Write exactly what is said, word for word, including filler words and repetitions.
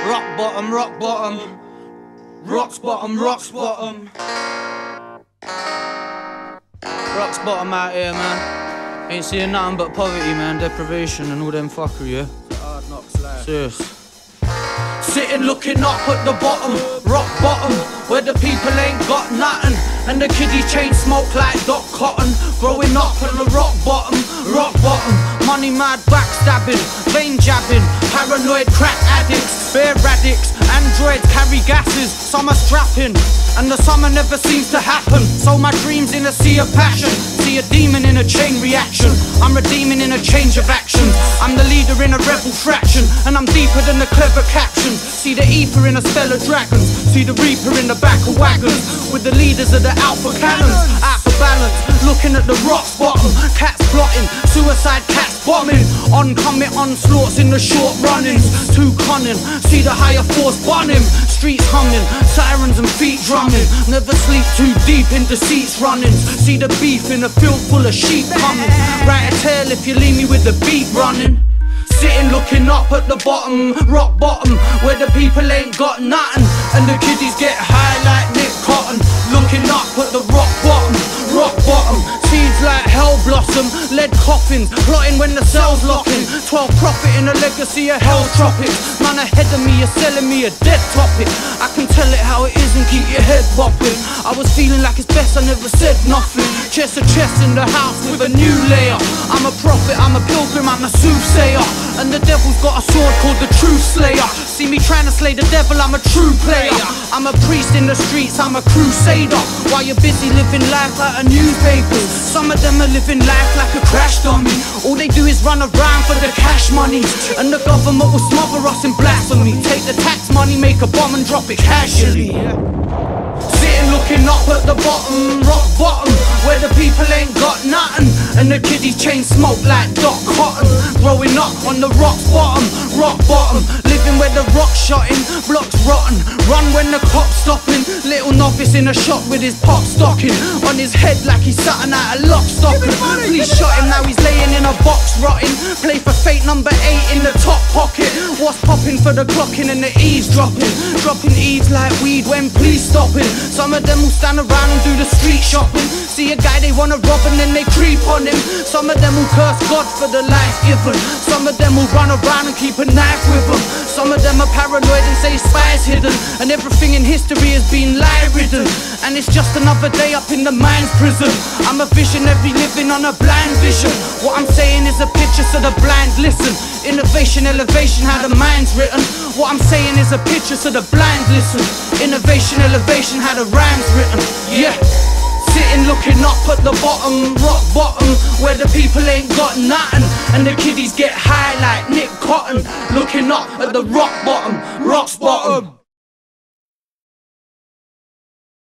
Rock bottom, rock bottom, rocks bottom, rocks bottom. Rocks bottom out here, man. Ain't seeing nothing but poverty, man, deprivation and all them fuckery, yeah? Hard knocks life. Serious. Sitting looking up at the bottom, rock bottom, where the people ain't got nothing, and the kiddies chain smoke like Doc Cotton. Growing up on the rock bottom, rock bottom, money mad backstabbing, vein jabbing, paranoid crack addicts, bear addicts, androids carry gases, some are strapping, and the summer never seems to happen. So my dreams in a sea of passion, see a demon in a chain reaction. I'm redeeming in a change of action. I'm the leader in a rebel fraction, and I'm deeper than the clever captions. See the ether in a spell of dragons, see the reaper in the back of wagons, with the leaders of the alpha cannons. Out for balance, looking at the rock bottom, cats plotting, suicide cats bombing, oncoming onslaughts in the short runnings. Too cunning, see the higher force bunning, streets humming, sirens and feet drumming. Never sleep too deep in deceits runnings. See the beef in a field full of sheep coming. Write a tale if you leave me with the beat running. Sitting looking up at the bottom, rock bottom, where the people ain't got nothing, and the kiddies get high like Nick Cotton. Looking up at the rock bottom, rock bottom, seeds like hell blossom, lead coffins, plotting when the cell's locking. Twelve profiting a legacy of hell's tropics. Man ahead of me, you're selling me a dead topic. I can tell it how it is and keep your head bopping. I was feeling like it's best I never said nothing. Chest to chest in the house with a new layer. I'm a prophet, I'm a pilgrim, I'm a soothsayer, and the devil's got a sword called the Truth Slayer. See me trying to slay the devil, I'm a true player. I'm a priest in the streets, I'm a crusader. While you're busy living life like a newspaper, some of them are living life like a crash dummy. All they do is run around for the cash money, and the government will smother us in blasphemy. Take the tax money, make a bomb and drop it casually. Sitting looking up at the bottom, rock bottom, where the people ain't got nothing, and the kiddies chain smoke like Doc Cotton. Growing up on the rock bottom, rock bottom, living where the rock's shotting, blocks rotten, run when the cops stopping. Little novice in a shop with his pop stocking on his head like he's something out of lock stocking. Police shot him, now he's laying in a box rotting. Play for fate number eight in the top pocket. What's popping for the clocking and the eavesdropping, dropping eaves like weed when police stopping. Some of them will stand around and do the street shopping. See a guy they wanna rob and then they creep on him. Some of them will curse God for the life given. Some of them will run around and keep a knife with them. Some of them are paranoid and say spies hidden, and everything in history has been lie ridden. And it's just another day up in the mind's prison. I'm a visionary living on a blind vision. What I'm saying is a picture so the blind listen. Innovation, elevation, how the mind's written. What I'm saying is a picture so the blind listen. Innovation, elevation, how the rhyme's written. Yeah. Sitting looking up at the bottom, rock bottom, where the people ain't got nothing, and the kiddies get high like Nick Cotton. Looking up at the rock bottom, rock bottom.